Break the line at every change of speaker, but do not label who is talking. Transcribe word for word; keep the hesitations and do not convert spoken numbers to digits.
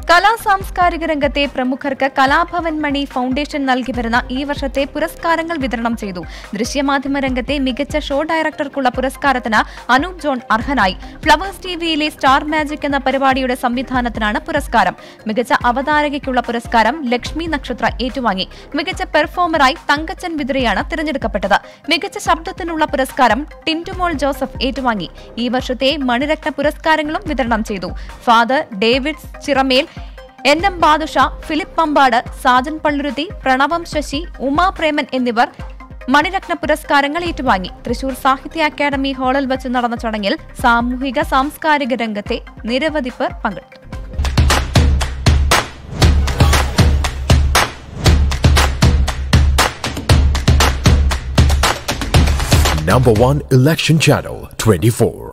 കലാ സാംസ്കാരിക രംഗത്തെ പ്രമുഖർക്ക് കലാഭവൻ മണി ഫൗണ്ടേഷൻ നൽകി വരുന്ന ഈ വർഷത്തെ പുരസ്കാരങ്ങൾ വിതരണം ചെയ്തു. ദൃശ്യമാധ്യമ രംഗത്തെ മികച്ച ഷോ ഡയറക്ടർക്കുള്ള പുരസ്കാരത്തിന് അനൂപ് ജോൺ അർഹനായി. ഫ്ലവേഴ്സ് ടിവിയിലെ സ്റ്റാർ മാജിക് എന്ന പരിപാടിയുടെ സംവിധാനത്തിനാണ് പുരസ്കാരം. മികച്ച അവതാരകയ്ക്കുള്ള പുരസ്കാരം ലക്ഷ്മി നക്ഷത്ര ഏറ്റുവാങ്ങി. മികച്ച പെർഫോമറായി തങ്കച്ചൻ വിതുരയാണ് തിരഞ്ഞെടുക്കപ്പെട്ടത്. മികച്ച ശബ്ദത്തിനുള്ള പുരസ്കാരം ടിൻറ്റുമോൾ ജോസഫ് ഏറ്റുവാങ്ങി. ഈ വർഷത്തെ മണിരത്ന പുരസ്കാരങ്ങളും വിതരണം ചെയ്തു. Father David Chiramel, N M Badusha, Philip Pampad, Sajan Palluruthy, Pranavam Sasi, Uma Preman എന്നിവർ മണിരത്ന പുരസ്കാരങ്ങൾ ഏറ്റുവാങ്ങി. തൃശൂർ സാഹിത്യ അക്കാദമി ഹാളിൽ വെച്ച് നടന്ന ചടങ്ങിൽ സാമൂഹിക സാംസ്കാരിക രംഗത്തെ നിരവധി പേർ പങ്കെടുത്തു.
Number one election channel twenty-four.